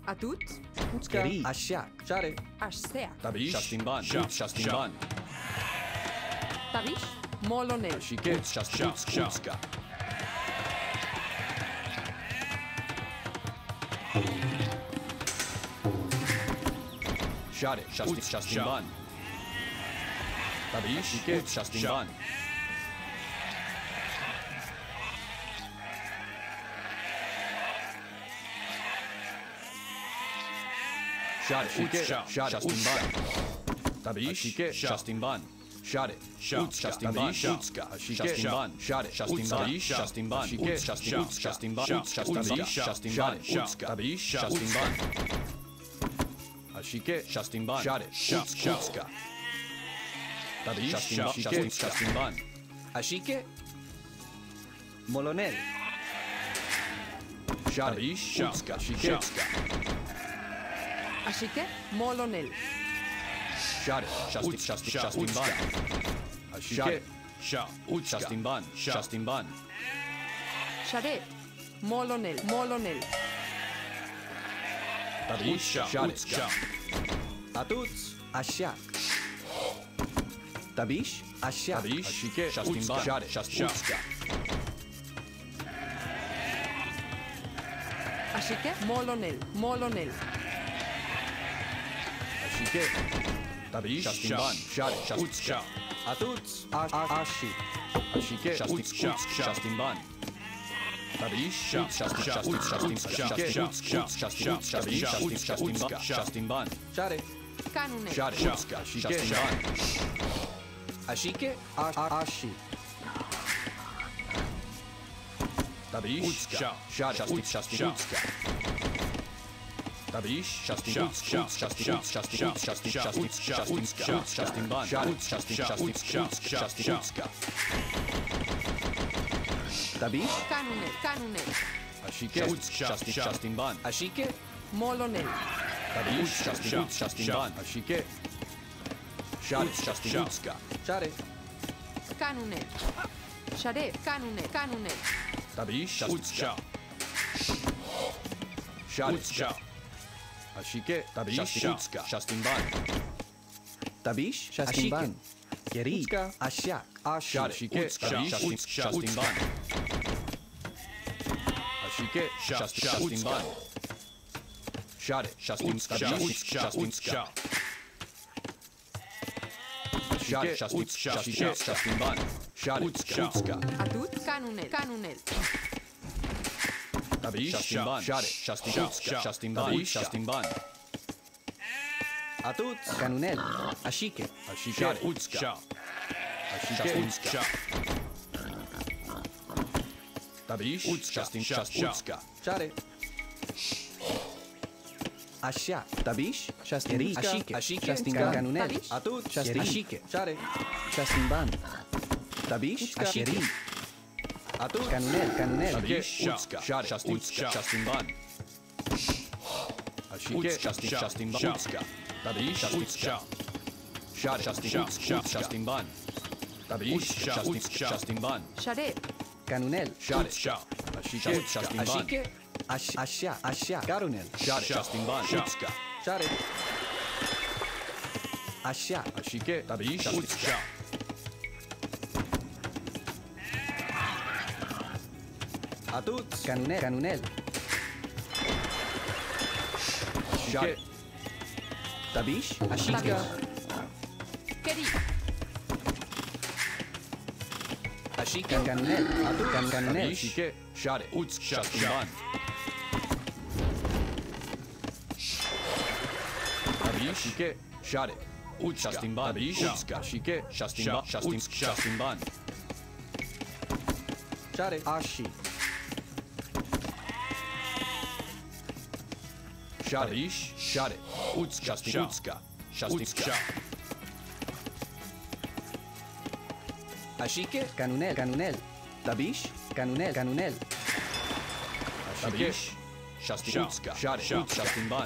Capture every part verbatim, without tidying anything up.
Atut. Utska. Ashak. Share. Ashseak. Tabish. Shastimban. Shastimban. Tabish. Molonel. Ashike. Shastutska. Share. Shastimban. Tabish. Ashike. Shastimban. Share, Shike, Shastimban. Tabish, Shike, Shastimban. Share, Shastimban, Shutska, Shastimban, Share, Shastimban, Shastimban, Shike, Shastimban, Shastimban, Shastimban, Shutska, Tabish, Shastimban. Shike, Shastimban, Share, Shutska. Tabish, Shike, Shastimban. Ashike. Molonel. Share, Shutska, Shike. Ashike. Molonel. Share, Shastimban. Ashike, Shastimban, Shastimban. Share. Molonel. Molonel. Tabish, Share, Atuts. Ashak. Tabish. Ashak. Tabish, Ashike, Shastimban, Share, Shastutska. Ashike. Molonel. Molonel. Ashike, Tabish, Shastimban, Share, Shastutska. Atuts. Ashi. Ashike, Shastimban. Tabish, Shastimban. Share. Canunel. Share, Shastimban. Ashike. Ashi. Tabish, Share, Shastutska. Tabish, Shastimban, Shastimban, Shastutska. Tabish. Canunel. Canunel. Ashike, Shastimban. Ashike. Molonel. Tabish, Shastimban. Ashike, Shastutska. Share. Canunel. Share. Canunel. Canunel. Tabish, Shastimban. Share. Ashike, Tabish, Shastimban. Tabish. Shastimban. Yeri. Ashak. Share, Ashike, Tabish, Shastimban. Ashike, Shastimban. Share, Shastimban. Share, Shastimban. Share, Shutska. Atut. Canunel. Canunel. Tabish, Shastimban. Share, Shastimban. Shastimban. Atuts. Canunel. Ashike. Ashike, Utska. Ashike, Utska. Tabish, Shastimban. Share. Ashak. Tabish. Shastimban. Ashike. Ashike. Shastimban. Canunel. Atut. Ashike. Share. Shastimban. Tabish. Ashike. Atut. Canunel. Canunel. Tabish, Utska. Share, Shastimban. Ashike, Shastimban. Tabish, Utska. Share, Shastimban. Tabish, Shastimban. Share. Canunel. Share, Ashike, Shastimban. Ashike. Ashak. Ashak. Canunel. Share, Shastimban. Utska. Share. Ashak. Ashike, Tabish, Utska. Atuts. Canunel. Canunel. Share. Tabish. Ashika. Keri. Ashika. Canunel. Atut. Canunel. Ashike, Share, Utska. Shastimban. Tabish, Ashike, Share, Utska. Shastimban. Tabish, Utska. Ashike, Shastimban. Shastimban. Share. Ashi. Tabish, Share, Utska. Utska. Shastimban. Ashike. Canunel. Canunel. Tabish. Canunel. Canunel. Tabish, Shastimban. Share, Shastimban.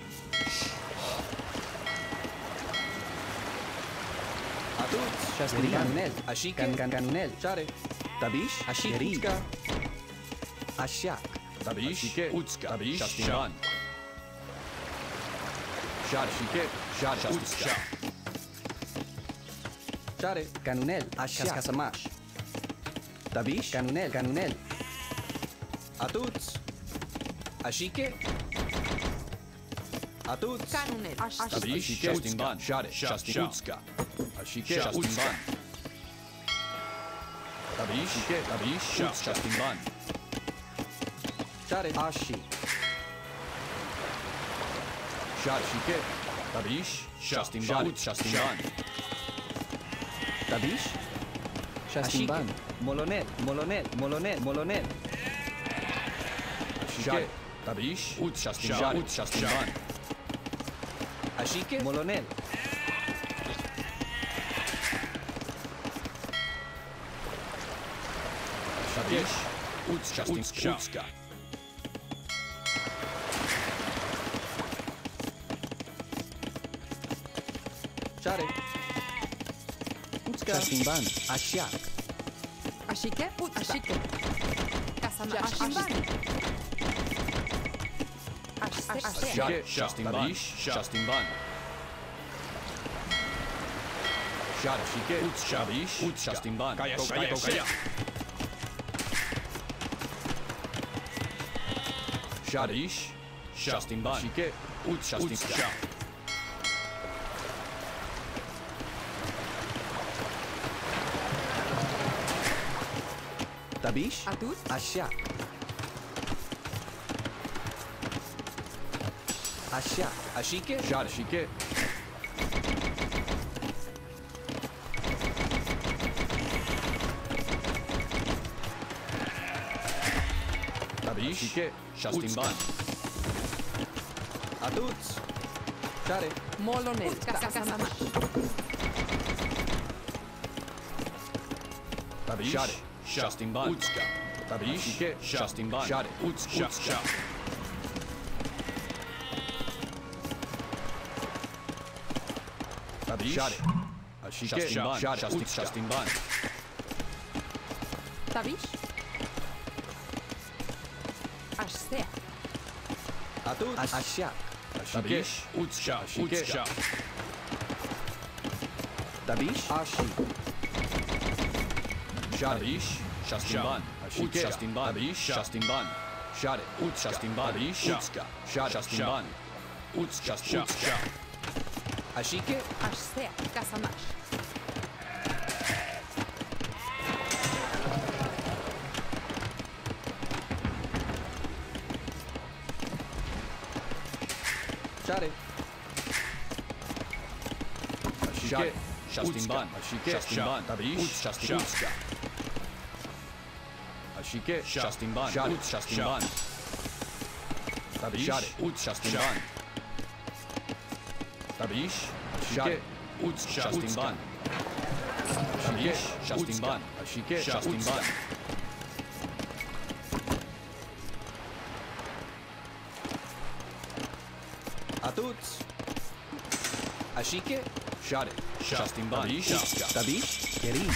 Atut. Shastimban. Canunel. Ashike. Canunel. Share. Tabish. Ashike. Ashak. Tabish, Utska. Tabish, Shastimban. Share, shike, share, utska. Share, canunel, așa, casamaș. Tabiș, canunel, canunel. Atuți. Ashike. Atuți. Canunel. Așa. Tabiș, shike, utska. Share, share, utska. Ashike, utska. Tabiș, shike, tabiș, utska, stimban. Share, ași. Share, shike, tabiș, shastimban, shastimban. Tabiș, shastimban. Molonel, molonel, molonel, molonel. Shike, tabiș, ut, shastimban, ut, shastimban. Ashike, Molonel. tabiș, ut, shastimban, utska. Share. Shastimban, așa. Ashike, ut, ashike. Casamaș. Ashimban. Ashike, shastimban, shastimban. Share, shike, ut, tabiș, ut, shastimban. Kaya, kaya, kaya. Share, shastimban, shike, ut, shastimban. Tabiș, Atut? așa. Așa. Ashike, share, shike. Tabiș, shike, shastimban. Atuți. Share. Molonel. Casamaș. Tabiș, share, shastimban, utska. Tabiș, shike, shastimban, share, utska, utska. Tabiș, share, ashike, share, shastimban. Tabiș. Așsea. Atuți. Așa. Tabiș, utska, utska. Tabiș, ași. Tabiș, shastimban, ut, shastimban, tabiș, shastimban. Share, ut, shastimban, tabiș, utska, share, shastimban. Utska, utska. Ashike, Așsea. Casamaș. Share. ashike, shastimban, ashike, shastimban, tabiș, shastimban. Ashike, shastimban, ut, shastimban. Tabiș, ut, shastimban. Tabiș, ashike, ut, shastimban. Tabiș, shastimban, ashike, shastimban. Atuți. Ashike, share, shastimban, tabiș, Tabiș, kerim.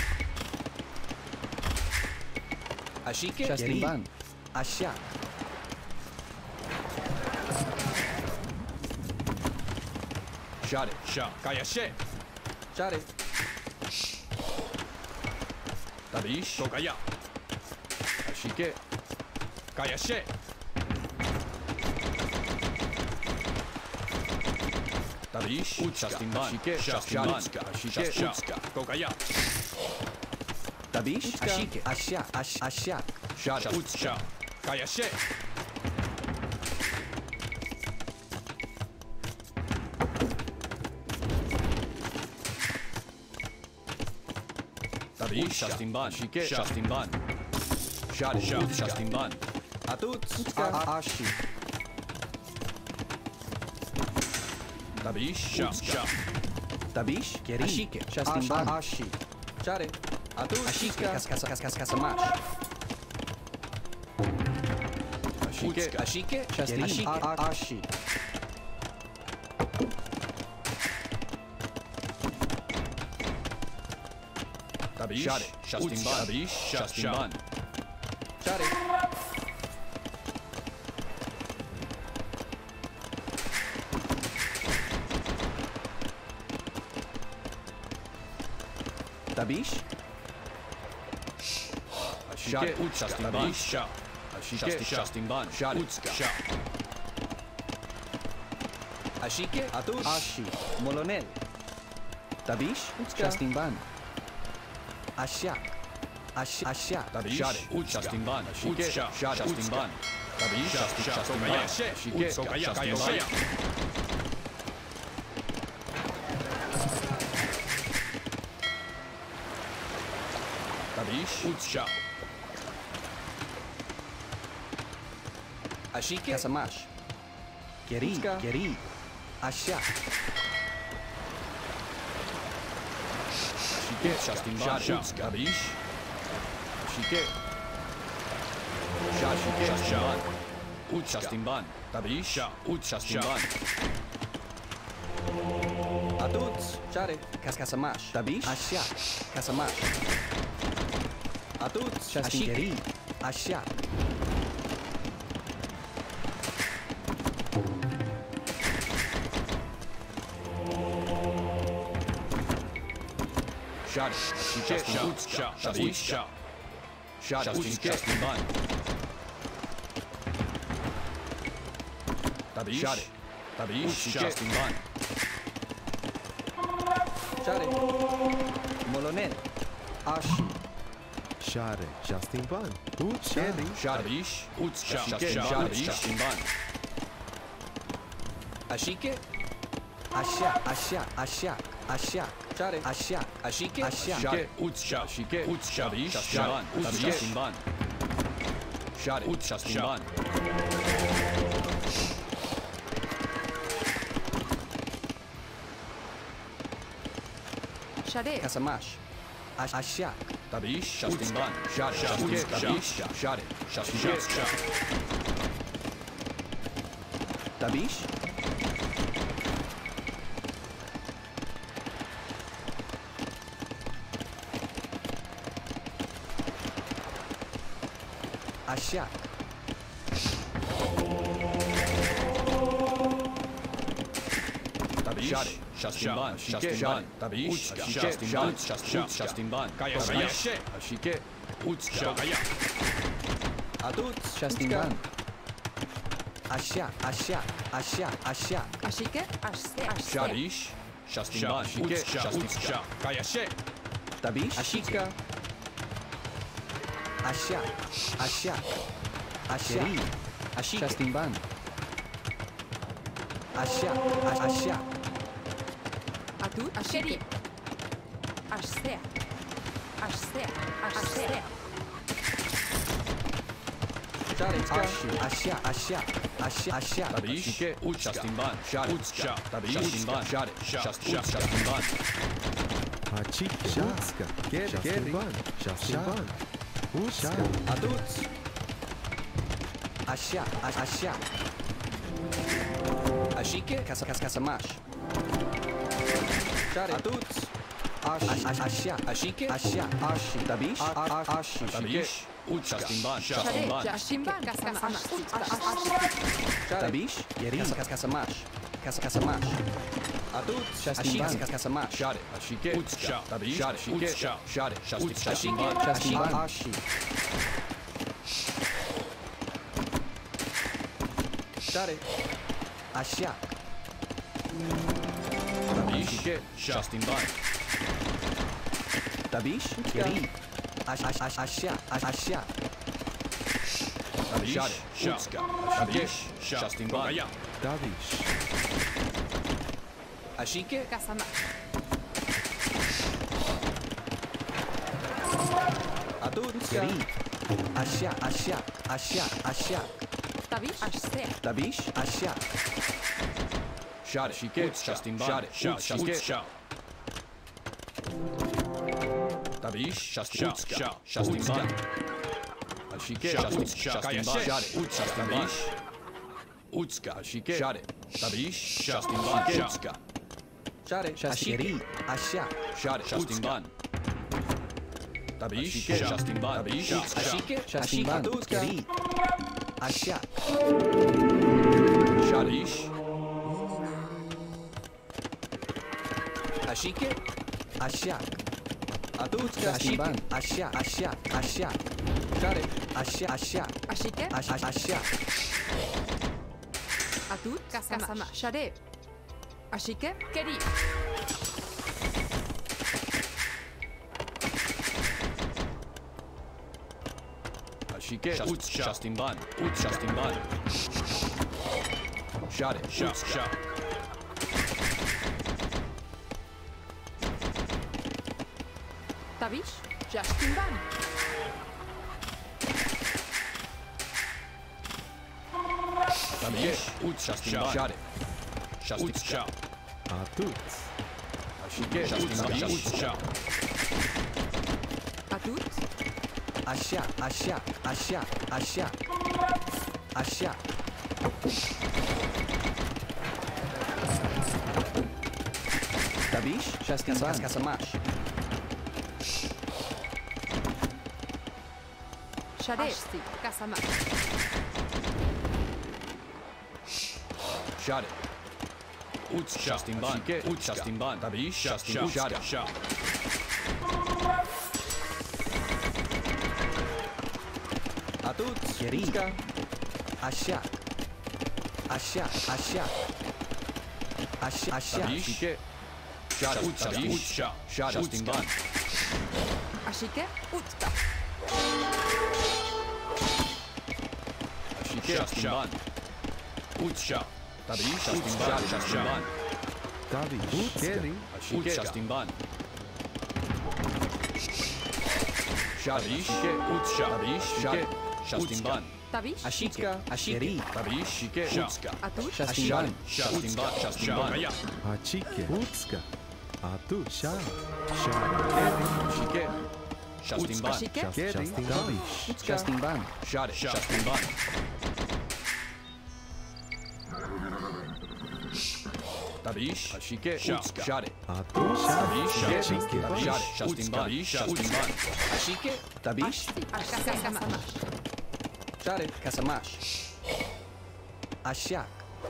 ashike, Shastimban. Așa. share, sha, kayashe. Share. Tabiș, tokaya. Ashike, kayashe. Tabiș, ut, shastimban, ashike, shastimban, ashike, utska, tokaya. Tabiș, ashike. Așa, așa, așa. Share, utska, kayashe. Tabiș, shastimban, ashike, shastimban. Share, ut, shastimban. Atuți. Ași. Tabiș, utska. Tabiș, kerim. Ashike. Shastimban. Ași. Share. Atuți. Ashike. Cas, cas, cas, cas, casamaș. Ashike, ashike, Shastimban. Ași. tabiș, shastimban, tabiș, shastimban. Share. Tabish. Ashike. Shastin ban. Sha. Ashike. Shastin ban. Utska. Ashike. Atus. Ashi. Molonel. Tabish. Shastin ban. Ashak. Ash. Ashak. Tabish. Shastin ban. Ashike. Shastin ban. Tabish. Shastin ban. Ashike. Shastin ban. Tabish. Utska. Ashike. Kasamash. Keri. Keri. Ashak. Ashike. Shastin ban. Tabish. Ashike. Ashike. Shastin ban. Shastin ban. Tabish. Shastin ban. Atuts. Share. Kaskasamash. Tabish. Ashak. Kasamash. Atuts. Shastin Keri. Ashak. Share. Ashike. Utska. Tabish. Share. Shastin ban. Tabish. Share. Tabish. Shastin ban. Share. Molonel. Ashi. Share. Justin Ban. Utska. Tabish. Utska. Shastin ban. Ashike. Ashak. Ashak. Ashak. Ashak. Share. Ashak. Ashike. Ashak. Share. Utska. Ashike. Utska. Tabish. Shastin ban. Shastin ban. Share. Shastin ban. Share. Kasamash. Ash. Ashak. Tabish. Shastin ban. Share. Shastin. Tabish. Share. Shastin. Tabish. Ashak. Tabish. Share. Shastin ban. Shastin ban. Tabish. Shastin ban. Shastin ban. Tabish. Ashike. Utska. Atuts. Shastin Ban. Ashak. Ashak. Ashak. Ashak. Ashike. Ashse. Ashse. Sharish. Shastin ban. Utska. Kayashe. Tabish. Ashika. Ashak. Ashak. Ashak. Ashik. Shastin Ban. Ashak. Ashak. Atu. Asheri. Ashse. Ashse. Ashse. Ashi. Ashak. Ashak. Ashak. Ashak. Tabish. Shastin ban. Utska. Tabish. Shastin ban. Shastin ban. Achik. Utska. Justin Ban. Justin Ban. Utska. Atuts. Ashak. Ashak. Ashike. Kasamash. Atuts. Ashak. Ashike. Ashak. Ashi. Tabish. Ashi. Tabish. Shastin ban. Shastin ban. Shastin ban. Kasamash. Tabish. Keri. Kasamash. Kasamash. Atuts. Shastin Ban. Kasamash. Share. Ashike. Utska. Tabish. Utska. Share. Shastin ban. Shastin Ban. Ashi. Share. Ashak. Tabish. Shastin ban. Tabish. Keri. Ashak. Ashak. Tabish. Utska. Tabish. Shastin ban. Tabish. Ashike. Kasamash. Atuts. Keri. Ashak. Ashak. Ashak. Ashak. Tabish. Ashse. Tabish. Ashak. Share. Shastin ban. Utska. Tabish. Utska. Shastin ban. Ashike. Shastin ban. Shastin ban. Utska. Ashike. Share. Tabish. Shastin ban. Utska. Share. Ashiri. Ashak. Share. Shastin ban. Tabish. Shastin ban. Tabish. Ashike. Shastin Ban. Keri. Ashak. Sharish. Ashike. Ashak. Atut, justin ban. Așa, așa, așa. Care? Așa, așa. Ashike. Așa, așa. Atut. Kasama. Shade. Ashike. Keri. Ashike. Uts, justin ban. Uts, justin ban. Shade. Sha, sha. Tavish. Justin Ban. Tabish. Uts, justin ban. Shade. Justin sha. Atut. Ashike. Justin ban. Uts, sha. Atut. Așa, așa, așa, așa. Așa. Tabish, justin ban. Kasamash. Shade. Kasama. Shade. Uts, justin ban. Uts, justin ban. Tabish. Justin shade. Sha. Atut, Kerica. Așa. Așa, așa. Așa, așa. Tabish. Shade. Uts, tabish. Sha. Shade. Justin ban. Ashike. Utka. Ashike. Justin ban. Uts, sha. Tabish. Justin ban. Justin ban. Tavish. Keri. Uts, justin ban. Tabish. Uts, sha. Tabish. Shade. Justin ban. Tavish. Ashika, ashiri. Tabish. Utska. Atut. Justin ban. Justin ban. Justin ban. Achike. Utska. Atut. Sha. Share. Keri. Ashike. Justin ban. Ashike. Keri. Tavish. Justin ban. Shade. Justin ban. Tabish. Ashike. Utska. Shade. Atut. Sha. Tabish. Achike. Shade. Justin ban. Justin ban. Ashike. Tabish. Kasama. Share. Kasamash. Așa.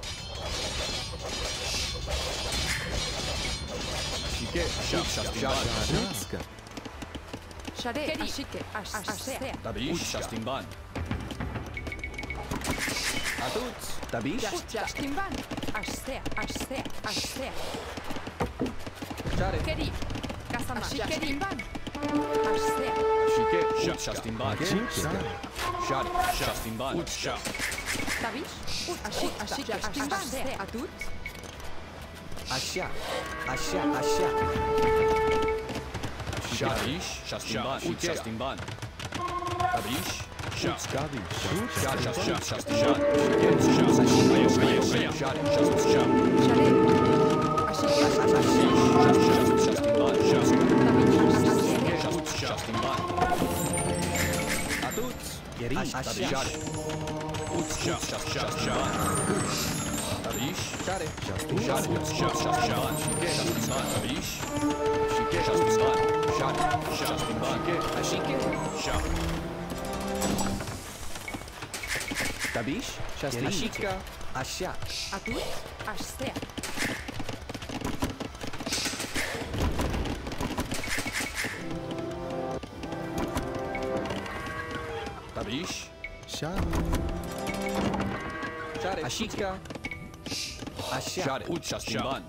Ashike. Justin ban. Utska. Shade. Ashike. Ashke. Tabish. Justin ban. Atut. Tabish. Justin Ban. Ashke. Ashke. Ashke. Share. Keri. Kasama. Justin Ban. Ashke. Ashike. Justin ban. Achike. Shade. Justin ban. Utska. Tavish. Ashik. Ashik. Justin Ban. Atut. Așa. Așa, așa. Tabish. Justin ban. Justin ban. Tabish. Shade. Tavish. Shade. Utska. Justin ban. Shade. Shade. Justin Shade. Ashik. Justin ban. Tavish. Justin ban. Atut. Keri. Așa. Shade. Utska. Justin ban. Tabish. Share. Shade. Justin ban. Justin ban. Tabish. Justin ban. Shade. Justin ban. Ashike. Shade. Tabish. Justin. Ashika. Așa. Atut. Ashke. Tabish. Sha. Share. Ashika. Așa. Shade. Justin ban.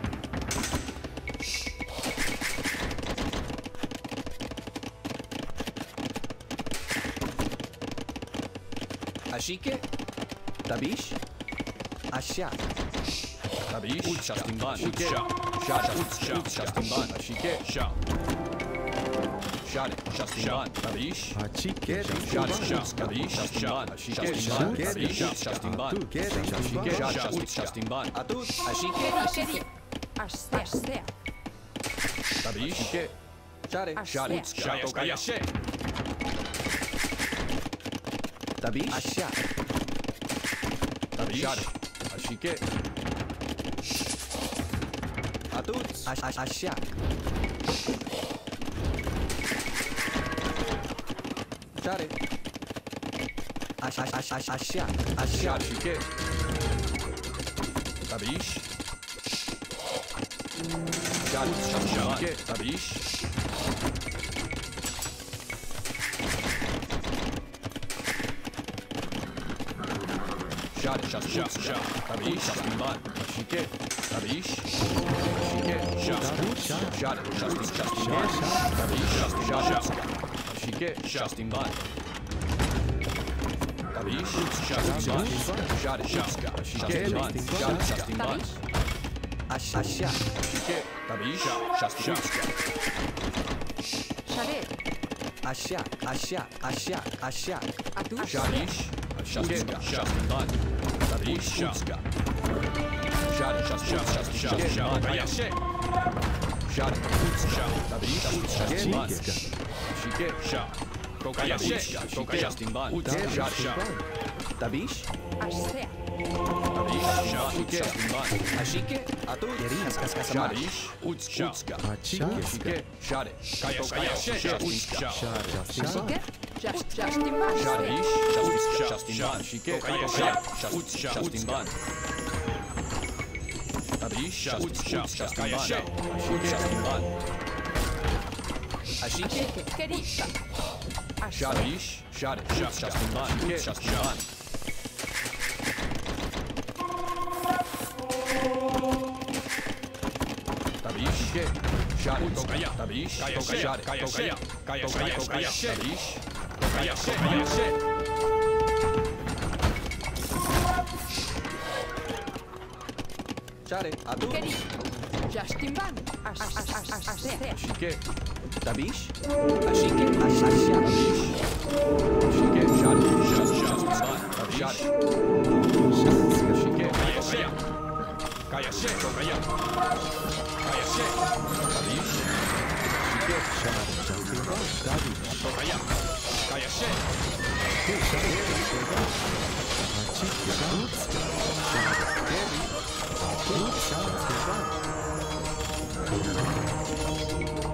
Ashike. Tabish. Așa. Tabish. Justin ban. Utska. Shade. Justin ban. Ashike. Sha. Shade. Justin ban. Tabish. Achike. Shade. Tabish. Justin ban. Ashike. Tabish. Justin ban. Ashike. Shade. Justin ban. Atut. Ashike. Keri. Ashke. Ashke. Tabish. Share. Shade. Shade. Tabish. Așa. Tabish. Ashike. Atut. Așa. Share. Așa. Așa. Așa. Așa. Ashike. Tabish. Shade. Tabish. Shot it, Justin, Utska. Tabish, Justin Bun. Ashike. Tabish. Ashike. Shot. Shot it, Justin, Justin Bun. Tabish, Justin, Shot. Ashike. Justin Bun. Tabish, Justin Bun. Shot it, Utska. Justin Bun. Shot it, Justin Bun. Asha. Ashike. Tabish, Justin Utska. Sharet. Asha. Asha. Asha. Asha. Atu. Shadish, Justin, Justin Bun. Tabish, Utska. Shot it, Justin, Justin, Justin Bun. Shot it, Utska. Tabish, Justin Bun. Ashike. Shot. Kokayashe. Kokayashe. Justin Bun. Shot, shot. Tabish. Ashsea. Tabish, shot. Justin Bun. Ashike. Atu. Yerinas kaskasamash. Shadish, Utska. Ashike. Shot it. Kokayashe. Utska. Ashike. Just, Justin Bun. Shadish, Justin, Justin Bun. Ashike. Kokayashe. Utska. Justin Bun. Tabish, Utska. Justin Bun. Ashike. Justin Bun. Ashike. Kerita. Shadish, shot it, shot Justin Bun, Justin Bun. Tabish, shot it, Kokaya, Tabish, Kokaya, shot it, Kokaya, Kaya, Kaya, Kokaya, Tabish, Kokaya, Kokaya, Shot it. Atu. Kerita. Justin Bun. Ashsea. Ashike. Tabish. Ashike. Asha. Ashike, shot it, shot Justin Bun, Tabish, Ashike, Kaya, Kaya, Kaya, Kokaya, Kaya, Tabish, Ashike, Shot Justin Bun. Tabish. Kokaya, Kaya, Achike. Utska. Shot. Atu. Justin Bun.